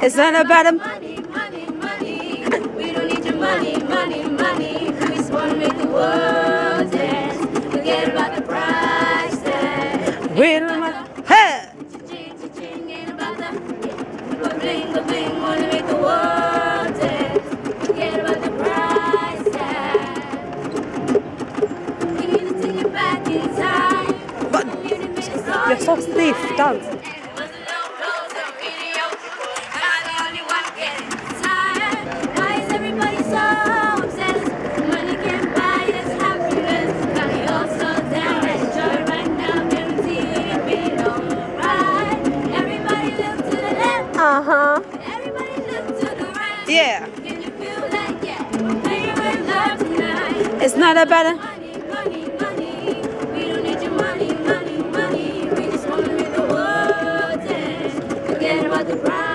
It's not about a money, money, money. We don't need your money, money, money. We just wanna make the world dance. Forget about the price tag. we don't want. Hey! Cha-ching, ain't about the bling, bling. Wanna make the world dance. Forget about the price tag. We need to take it back in time. But you're so stiff, don't. Uh-huh. Everybody look to the right. Yeah. Can you feel like in love tonight? It's not about a Money, money, money. We don't need your money, money, money. We just wanna make the world dance. Forget about the price.